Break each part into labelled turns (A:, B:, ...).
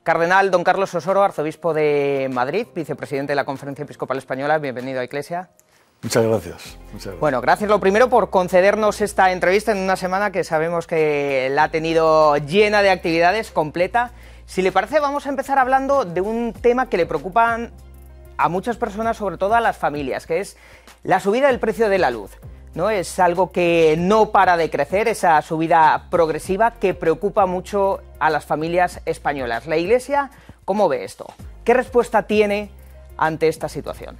A: Cardenal don Carlos Osoro, arzobispo de Madrid, vicepresidente de la Conferencia Episcopal Española, bienvenido a Iglesia.
B: Muchas gracias.
A: Bueno, gracias lo primero por concedernos esta entrevista en una semana que sabemos que la ha tenido llena de actividades, completa. Si le parece, vamos a empezar hablando de un tema que le preocupa a muchas personas, sobre todo a las familias, que es la subida del precio de la luz, ¿no? Es algo que no para de crecer, esa subida progresiva que preocupa mucho a las familias españolas. ¿La Iglesia cómo ve esto? ¿Qué respuesta tiene ante esta situación?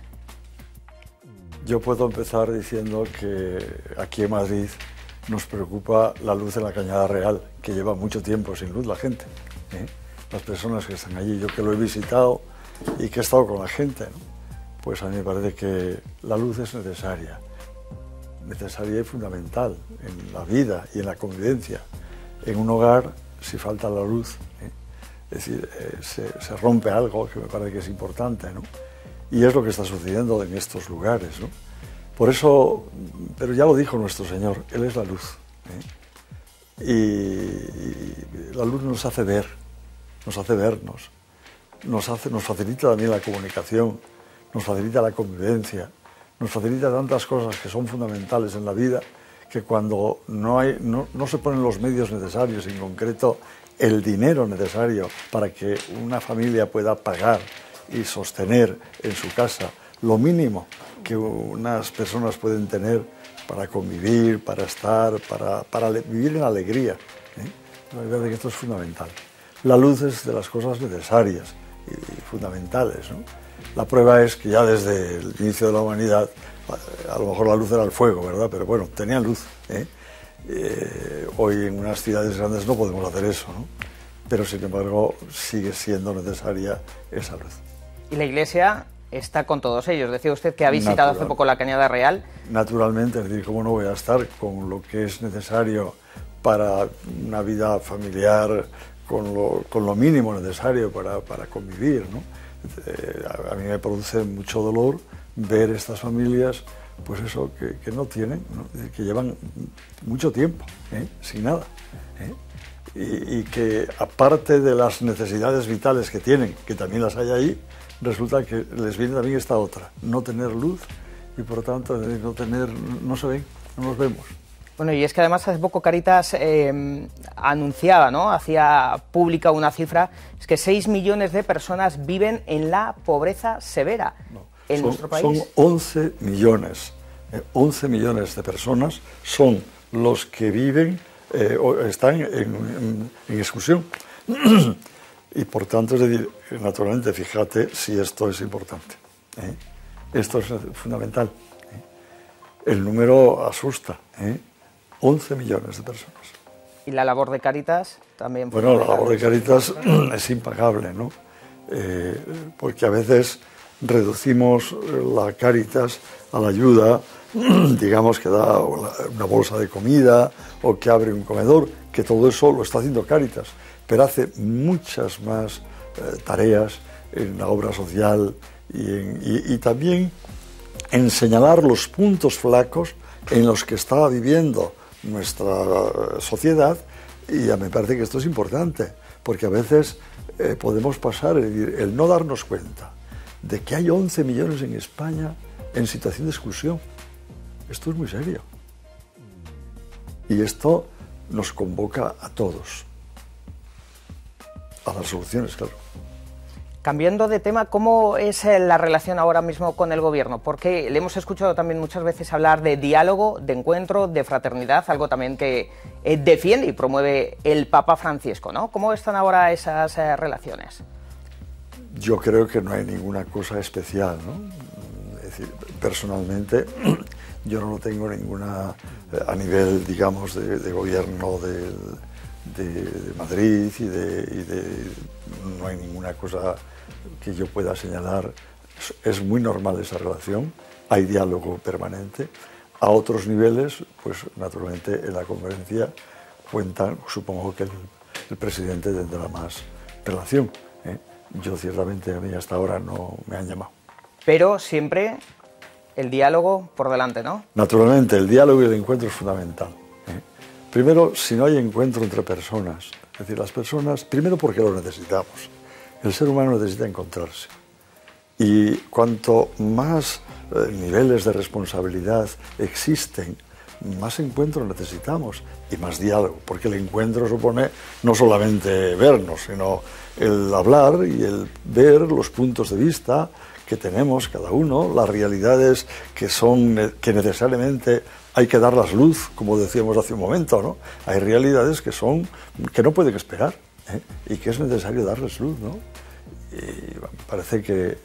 B: Yo puedo empezar diciendo que aquí en Madrid nos preocupa la luz en la Cañada Real, que lleva mucho tiempo sin luz la gente, ¿eh? Las personas que están allí, yo que lo he visitado y que he estado con la gente, ¿no? Pues a mí me parece que la luz es necesaria y fundamental en la vida y en la convivencia. En un hogar, si falta la luz, es decir, se rompe algo que me parece que es importante, ¿no? Y es lo que está sucediendo en estos lugares, ¿no? Por eso, pero ya lo dijo nuestro Señor, Él es la luz, ¿eh? Y la luz nos hace ver, nos hace vernos, nos facilita también la comunicación, nos facilita la convivencia, nos facilita tantas cosas que son fundamentales en la vida, que cuando no se ponen los medios necesarios, en concreto el dinero necesario para que una familia pueda pagar y sostener en su casa lo mínimo que unas personas pueden tener para convivir, para estar, para vivir en alegría, ¿eh? Me parece que esto es fundamental. La luz es de las cosas necesarias y fundamentales, ¿no? La prueba es que ya desde el inicio de la humanidad, a lo mejor la luz era el fuego, ¿verdad? Pero bueno, tenían luz, ¿eh? Hoy en unas ciudades grandes no podemos hacer eso, ¿no? Pero sin embargo sigue siendo necesaria esa luz.
A: Y la Iglesia está con todos ellos. Decía usted que ha visitado hace poco la Cañada Real.
B: Naturalmente, es decir, ¿cómo no voy a estar con lo que es necesario para una vida familiar, con lo mínimo necesario para convivir, ¿no? A mí me produce mucho dolor ver estas familias, pues eso, que no tienen, ¿no? Es decir, que llevan mucho tiempo, sin nada, y que aparte de las necesidades vitales que tienen, que también las hay ahí, resulta que les viene también esta otra, no tener luz y por tanto no se ven, no nos vemos.
A: Bueno, y es que además hace poco Cáritas anunciaba, ¿no? Hacía pública una cifra, es que 6 millones de personas viven en la pobreza severa en nuestro país.
B: Son 11 millones, 11 millones de personas son los que viven o están en exclusión. Y por tanto, es decir, naturalmente, fíjate si esto es importante, ¿eh? Esto es fundamental, ¿eh? El número asusta, ¿eh? 11 millones de personas.
A: ¿Y la labor de Cáritas también?
B: Bueno, la labor de Cáritas es impagable, ¿no? Porque a veces reducimos la Cáritas a la ayuda, digamos que da una bolsa de comida o que abre un comedor, que todo eso lo está haciendo Cáritas, pero hace muchas más tareas en la obra social y también en señalar los puntos flacos en los que está viviendo nuestra sociedad, y ya me parece que esto es importante, porque a veces podemos pasar el no darnos cuenta de que hay 11 millones en España en situación de exclusión. Esto es muy serio. Y esto nos convoca a todos a dar soluciones, claro.
A: Cambiando de tema, ¿cómo es la relación ahora mismo con el gobierno? Porque le hemos escuchado también muchas veces hablar de diálogo, de encuentro, de fraternidad, algo también que defiende y promueve el Papa Francisco, ¿no? ¿Cómo están ahora esas relaciones?
B: Yo creo que no hay ninguna cosa especial, ¿no? Es decir, personalmente yo no tengo ninguna, a nivel, digamos, de gobierno de Madrid no hay ninguna cosa que yo pueda señalar. Es muy normal esa relación, hay diálogo permanente. A otros niveles, pues naturalmente en la conferencia cuentan, supongo que el presidente tendrá más relación, ¿eh? Yo ciertamente a mí hasta ahora no me han llamado.
A: Pero siempre el diálogo por delante, ¿no?
B: Naturalmente, el diálogo y el encuentro es fundamental, ¿eh? Primero, si no hay encuentro entre personas, es decir, las personas, primero porque lo necesitamos, El ser humano necesita encontrarse. Y cuanto más niveles de responsabilidad existen, más encuentro necesitamos y más diálogo, porque el encuentro supone no solamente vernos, sino el hablar y el ver los puntos de vista que tenemos cada uno, las realidades que necesariamente hay que darlas luz, como decíamos hace un momento, ¿no? Hay realidades que no pueden esperar, ¿eh? Y que es necesario darles luz, ¿no? Y me parece que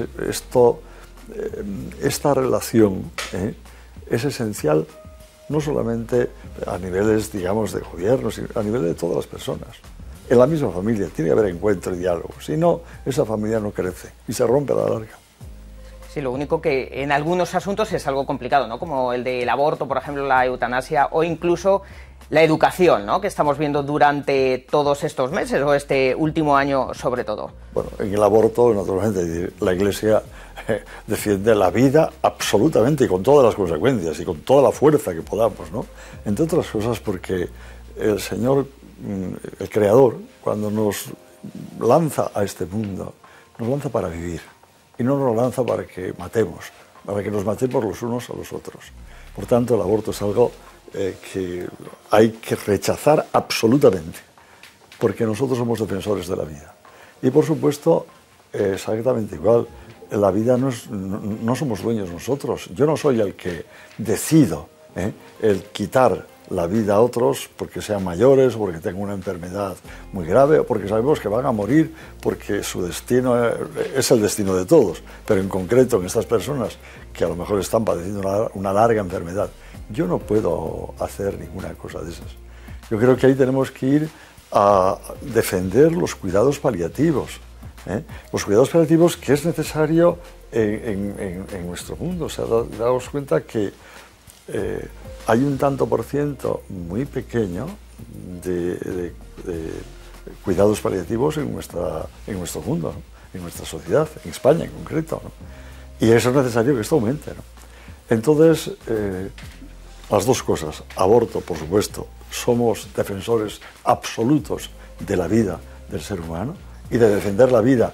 B: esta relación es esencial, no solamente a niveles, digamos, de gobierno, sino a nivel de todas las personas. En la misma familia tiene que haber encuentro y diálogo, si no, esa familia no crece y se rompe a la larga.
A: Sí, lo único que en algunos asuntos es algo complicado, ¿no? Como el del aborto, por ejemplo, la eutanasia o incluso la educación, ¿no? Que estamos viendo durante todos estos meses o este último año sobre todo.
B: Bueno, en el aborto, naturalmente, la Iglesia defiende la vida absolutamente y con todas las consecuencias y con toda la fuerza que podamos, ¿no? Entre otras cosas porque el Señor, el Creador, cuando nos lanza a este mundo, nos lanza para vivir y no nos lanza para que nos matemos los unos a los otros. Por tanto, el aborto es algo que hay que rechazar absolutamente, porque nosotros somos defensores de la vida. Y por supuesto, exactamente igual, la vida no somos dueños nosotros. Yo no soy el que decido el quitar la vida a otros porque sean mayores o porque tengan una enfermedad muy grave o porque sabemos que van a morir porque su destino es el destino de todos, pero en concreto en estas personas que a lo mejor están padeciendo una larga enfermedad, yo no puedo hacer ninguna cosa de esas. Yo creo que ahí tenemos que ir a defender los cuidados paliativos, los cuidados paliativos que es necesario en nuestro mundo. O sea, daos cuenta que hay un tanto por ciento muy pequeño de cuidados paliativos en nuestro mundo, ¿no? En nuestra sociedad, en España en concreto, ¿no? Y eso es necesario que esto aumente, ¿no? Entonces, las dos cosas, aborto, por supuesto, somos defensores absolutos de la vida del ser humano y de defender la vida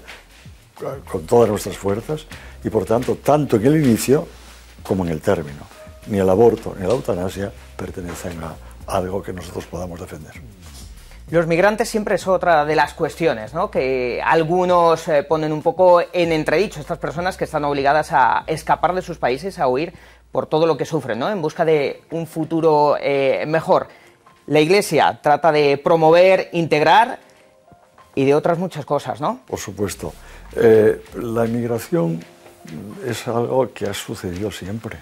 B: con todas nuestras fuerzas y, por tanto, tanto en el inicio como en el término. Ni el aborto ni la eutanasia pertenecen a algo que nosotros podamos defender.
A: Los migrantes siempre es otra de las cuestiones, ¿no? Que algunos ponen un poco en entredicho, estas personas que están obligadas a escapar de sus países, a huir por todo lo que sufren, ¿no? En busca de un futuro mejor. La Iglesia trata de promover, integrar y de otras muchas cosas, ¿no?
B: Por supuesto. La inmigración es algo que ha sucedido siempre.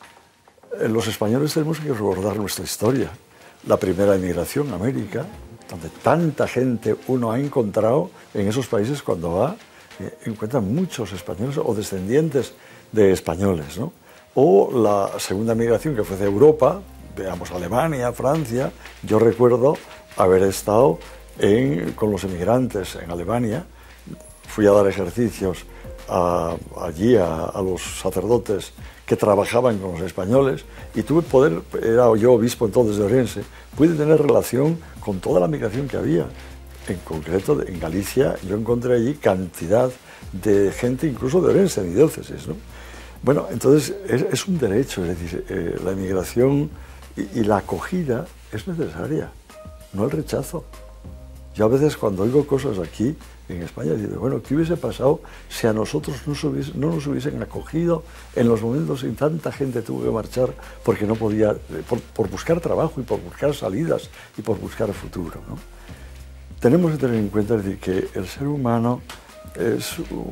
B: Los españoles tenemos que recordar nuestra historia. La primera inmigración a América, donde tanta gente uno ha encontrado en esos países cuando va, encuentran muchos españoles o descendientes de españoles, ¿no? O la segunda migración que fue de Europa, veamos Alemania, Francia. Yo recuerdo haber estado con los emigrantes en Alemania, fui a dar ejercicios allí a los sacerdotes que trabajaban con los españoles y era yo obispo entonces de Orense, pude tener relación con toda la migración que había. En concreto, en Galicia, yo encontré allí cantidad de gente, incluso de Orense, de mi diócesis, ¿no? Bueno, entonces es un derecho, es decir, la inmigración y la acogida es necesaria, no el rechazo. Yo a veces cuando oigo cosas aquí en España digo, bueno, ¿qué hubiese pasado si a nosotros no nos hubiesen acogido en los momentos en que tanta gente tuvo que marchar porque no podía, por buscar trabajo y por buscar salidas y por buscar futuro, ¿no? Tenemos que tener en cuenta, es decir, que el ser humano es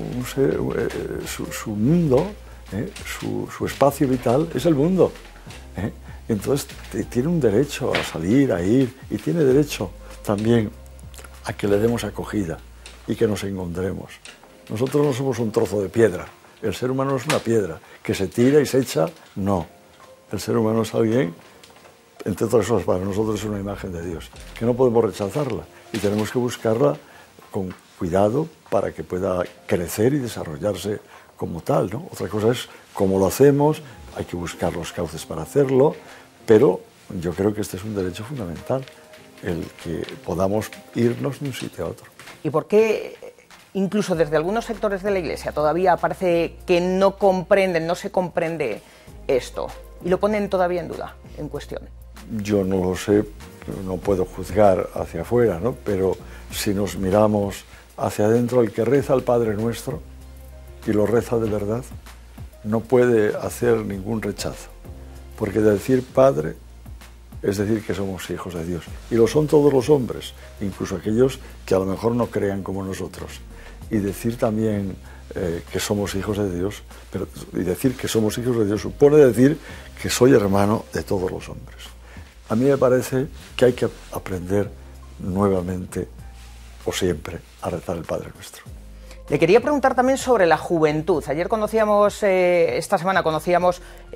B: su mundo, su espacio vital es el mundo. Entonces tiene un derecho a salir, a ir, y tiene derecho también a que le demos acogida y que nos encontremos. Nosotros no somos un trozo de piedra, el ser humano no es una piedra que se tira y se echa, no. El ser humano es alguien, entre otras cosas, para nosotros es una imagen de Dios, que no podemos rechazarla y tenemos que buscarla con cuidado para que pueda crecer y desarrollarse como tal, ¿no? Otra cosa es cómo lo hacemos, hay que buscar los cauces para hacerlo, pero yo creo que este es un derecho fundamental, el que podamos irnos de un sitio a otro.
A: ¿Y por qué incluso desde algunos sectores de la Iglesia, todavía parece que no comprenden, no se comprende esto y lo ponen todavía en duda, en cuestión.
B: Yo no lo sé, no puedo juzgar hacia afuera, ¿no? Pero si nos miramos hacia adentro, el que reza al Padre Nuestro y lo reza de verdad, no puede hacer ningún rechazo, porque decir Padre es decir que somos hijos de Dios, y lo son todos los hombres, incluso aquellos que a lo mejor no crean como nosotros, y decir también que somos hijos de Dios, y decir que somos hijos de Dios supone decir que soy hermano de todos los hombres. A mí me parece que hay que aprender nuevamente o siempre a rezar el Padre Nuestro.
A: Le quería preguntar también sobre la juventud. Ayer conocíamos, esta semana conocíamos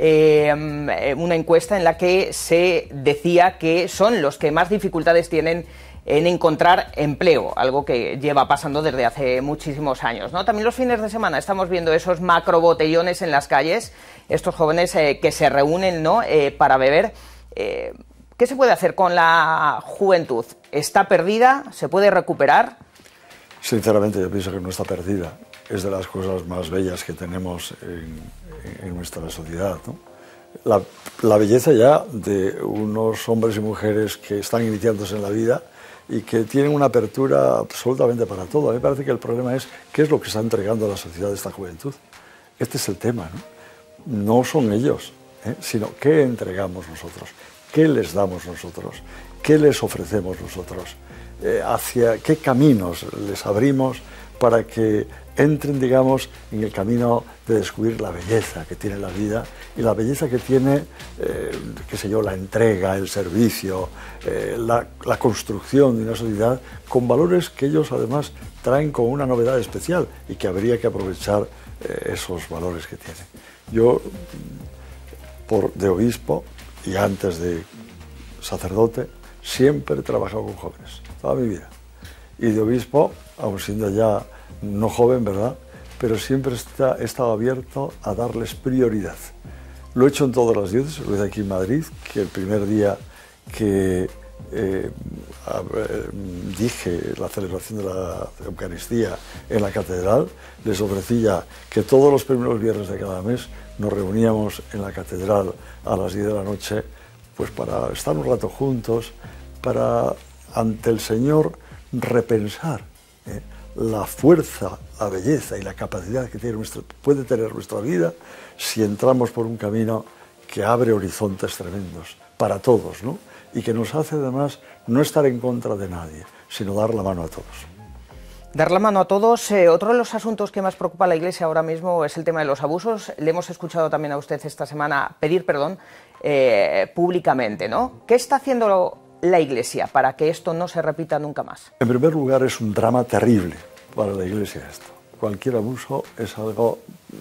A: una encuesta en la que se decía que son los que más dificultades tienen en encontrar empleo, algo que lleva pasando desde hace muchísimos años, ¿no? También los fines de semana estamos viendo esos macrobotellones en las calles, estos jóvenes que se reúnen, ¿no? Para beber. ¿Qué se puede hacer con la juventud? ¿Está perdida? ¿Se puede recuperar?
B: Sinceramente yo pienso que no está perdida. Es de las cosas más bellas que tenemos en nuestra sociedad, ¿no? La belleza ya de unos hombres y mujeres que están iniciándose en la vida y que tienen una apertura absolutamente para todo. A mí me parece que el problema es qué es lo que está entregando a la sociedad esta juventud. Este es el tema, ¿no? No son ellos, sino qué entregamos nosotros, qué les damos nosotros, qué les ofrecemos nosotros. Hacia qué caminos les abrimos para que entren, digamos, en el camino de descubrir la belleza que tiene la vida y la belleza que tiene, qué sé yo, la entrega, el servicio, la construcción de una sociedad con valores que ellos además traen con una novedad especial y que habría que aprovechar esos valores que tienen. Yo, de obispo y antes de sacerdote, siempre he trabajado con jóvenes, toda mi vida. Y de obispo, aun siendo ya no joven, ¿verdad? Pero siempre he estado abierto a darles prioridad. Lo he hecho en todas las diócesis, lo hice aquí en Madrid, que el primer día que dije la celebración de la Eucaristía en la catedral, les ofrecía que todos los primeros viernes de cada mes nos reuníamos en la catedral a las 10 de la noche, pues para estar un rato juntos, para ante el Señor repensar la fuerza, la belleza y la capacidad que puede tener nuestra vida si entramos por un camino que abre horizontes tremendos para todos, ¿no? Y que nos hace además no estar en contra de nadie, sino dar la mano a todos.
A: Dar la mano a todos. Otro de los asuntos que más preocupa a la Iglesia ahora mismo es el tema de los abusos. Le hemos escuchado también a usted esta semana pedir perdón públicamente, ¿no? ¿Qué está haciendo la Iglesia para que esto no se repita nunca más?
B: En primer lugar, es un drama terrible para la Iglesia esto. Cualquier abuso es algo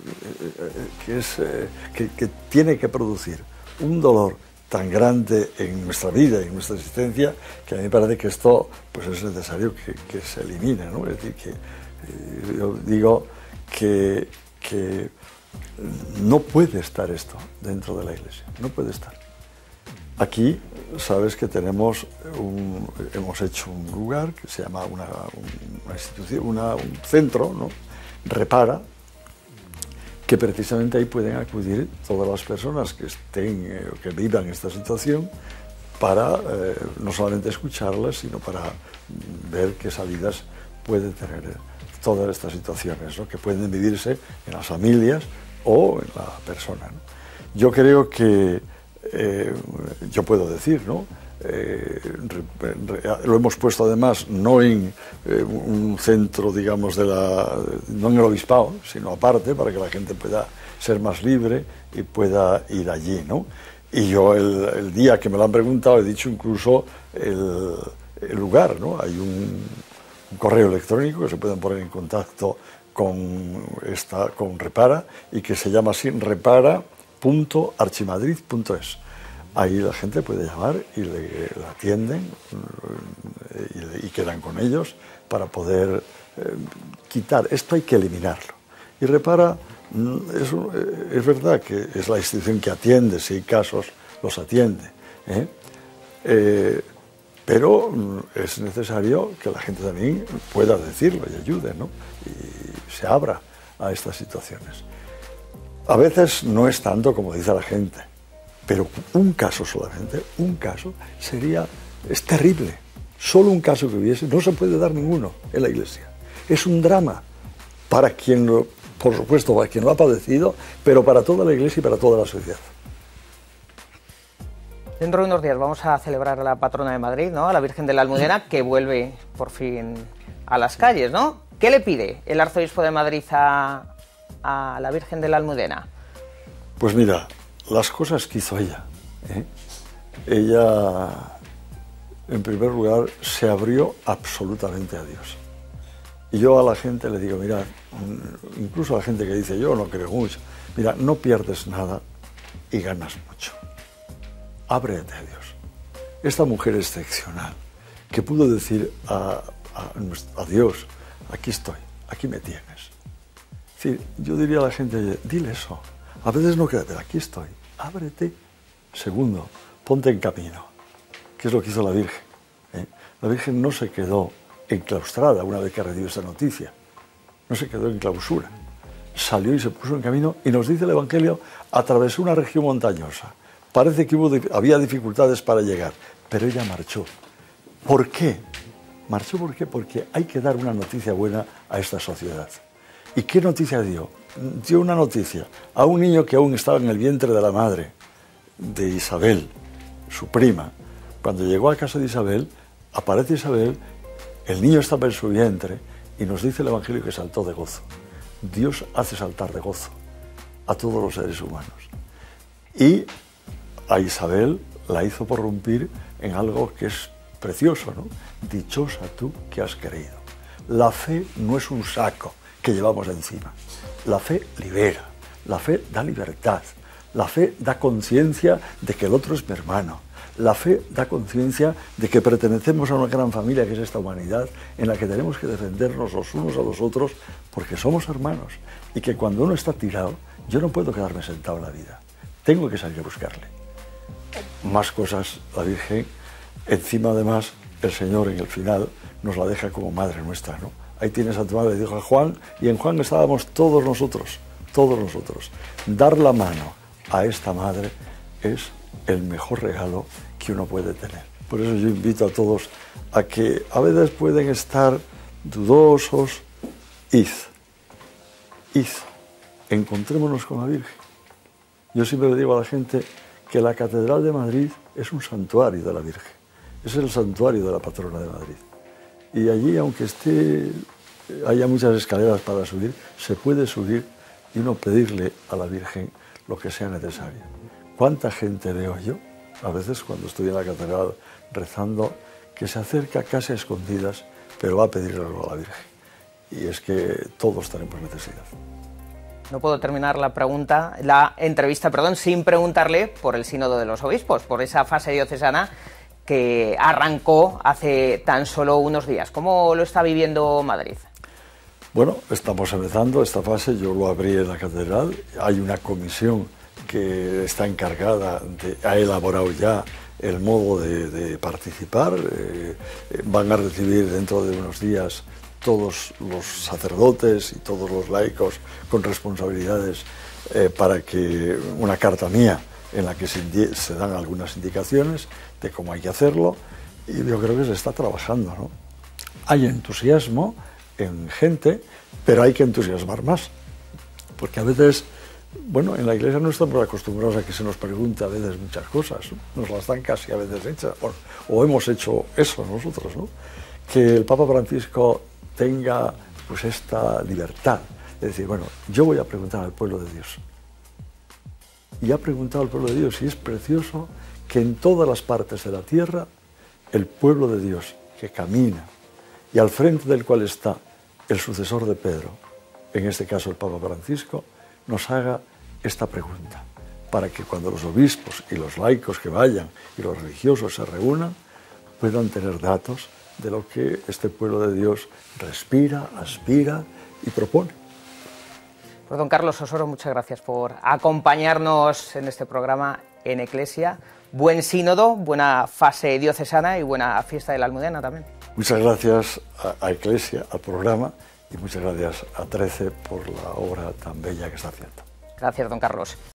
B: que tiene que producir un dolor tan grande en nuestra vida y en nuestra existencia, que a mí me parece que esto pues es necesario que se elimine, ¿no? Es decir, que yo digo que no puede estar esto dentro de la Iglesia, no puede estar. Aquí sabes que hemos hecho un lugar que se llama una institución, un centro, ¿no? Repara, que precisamente ahí pueden acudir todas las personas que vivan esta situación para no solamente escucharlas, sino para ver qué salidas pueden tener todas estas situaciones, ¿no? Que pueden vivirse en las familias o en la persona, ¿no? Yo creo que yo puedo decir, ¿no? Lo hemos puesto además no en un centro, digamos, no en el obispado, sino aparte, para que la gente pueda ser más libre y pueda ir allí, ¿no? Y yo el día que me lo han preguntado he dicho incluso el lugar, ¿no? Hay un correo electrónico que se pueden poner en contacto con Repara y que se llama así repara.archimadrid.es. Ahí la gente puede llamar y le atienden y quedan con ellos para poder quitar. Esto hay que eliminarlo. Y Repara, es verdad que es la institución que atiende, si hay casos, los atiende, Pero es necesario que la gente también pueda decirlo y ayude, ¿no? Y se abra a estas situaciones. A veces no es tanto como dice la gente, pero un caso solamente, un caso es terrible. Solo un caso que hubiese, no se puede dar ninguno en la Iglesia. Es un drama para quien lo, por supuesto, para quien lo ha padecido, pero para toda la Iglesia y para toda la sociedad.
A: Dentro de unos días vamos a celebrar a la patrona de Madrid, ¿no? A la Virgen de la Almudena, que vuelve por fin a las calles, ¿no? ¿Qué le pide el arzobispo de Madrid a la Virgen de la Almudena?
B: Pues mira, las cosas que hizo ella. Ella, en primer lugar, se abrió absolutamente a Dios. Y yo a la gente le digo, mira, incluso a la gente que dice, yo no creo mucho, mira, no pierdes nada y ganas mucho. Ábrete a Dios. Esta mujer excepcional, que pudo decir a Dios, aquí estoy, aquí me tienes. Es decir, yo diría a la gente, dile eso. A veces no queda, pero aquí estoy, ábrete. Segundo, ponte en camino, que es lo que hizo la Virgen. La Virgen no se quedó enclaustrada una vez que recibió esta noticia, no se quedó en clausura. Salió y se puso en camino y nos dice el Evangelio, atravesó una región montañosa. Parece que había dificultades para llegar, pero ella marchó. ¿Por qué? Marchó ¿por qué? Porque hay que dar una noticia buena a esta sociedad. ¿Y qué noticia dio? Dio una noticia a un niño que aún estaba en el vientre de la madre, de Isabel, su prima. Cuando llegó a casa de Isabel, aparece Isabel, el niño estaba en su vientre y nos dice el Evangelio que saltó de gozo. Dios hace saltar de gozo a todos los seres humanos. Y a Isabel la hizo prorrumpir en algo que es precioso, ¿no? Dichosa tú que has creído. La fe no es un saco que llevamos encima. La fe libera, la fe da libertad, la fe da conciencia de que el otro es mi hermano. La fe da conciencia de que pertenecemos a una gran familia que es esta humanidad en la que tenemos que defendernos los unos a los otros porque somos hermanos y que cuando uno está tirado, yo no puedo quedarme sentado en la vida, tengo que salir a buscarle. Más cosas, la Virgen, encima además el Señor en el final nos la deja como madre nuestra, ¿no? Ahí tienes a tu madre, dijo a Juan, y en Juan estábamos todos nosotros. Dar la mano a esta madre es el mejor regalo que uno puede tener. Por eso yo invito a todos a que a veces pueden estar dudosos, id, encontrémonos con la Virgen. Yo siempre le digo a la gente que la Catedral de Madrid es un santuario de la Virgen, es el santuario de la patrona de Madrid. Y allí, aunque haya muchas escaleras para subir, se puede subir y uno pedirle a la Virgen lo que sea necesario. ¿Cuánta gente veo yo, a veces cuando estoy en la catedral rezando, que se acerca casi a escondidas, pero va a pedirle algo a la Virgen? Y es que todos tenemos necesidad.
A: No puedo terminar la entrevista, sin preguntarle por el Sínodo de los Obispos, por esa fase diocesana que arrancó hace tan solo unos días. ¿Cómo lo está viviendo Madrid?
B: Bueno, estamos empezando esta fase, yo lo abrí en la catedral, hay una comisión que está encargada, ha elaborado ya el modo de participar, van a recibir dentro de unos días todos los sacerdotes y todos los laicos con responsabilidades para que una carta mía en la que se dan algunas indicaciones de cómo hay que hacerlo, y yo creo que se está trabajando, ¿no? Hay entusiasmo en gente, pero hay que entusiasmar más, porque a veces, bueno, en la Iglesia no estamos acostumbrados a que se nos pregunte a veces muchas cosas, ¿no? Nos las dan casi a veces hechas, o hemos hecho eso nosotros, ¿no? Que el Papa Francisco tenga pues esta libertad de decir, bueno, yo voy a preguntar al pueblo de Dios. Y ha preguntado al pueblo de Dios, y es precioso que en todas las partes de la tierra el pueblo de Dios que camina y al frente del cual está el sucesor de Pedro, en este caso el Papa Francisco, nos haga esta pregunta, para que cuando los obispos y los laicos que vayan y los religiosos se reúnan, puedan tener datos de lo que este pueblo de Dios respira, aspira y propone.
A: Pues don Carlos Osoro, muchas gracias por acompañarnos en este programa en Eclesia. buen sínodo, buena fase diocesana y buena fiesta de la Almudena también.
B: Muchas gracias a Iglesia, al programa, y muchas gracias a 13 por la obra tan bella que está haciendo.
A: Gracias, don Carlos.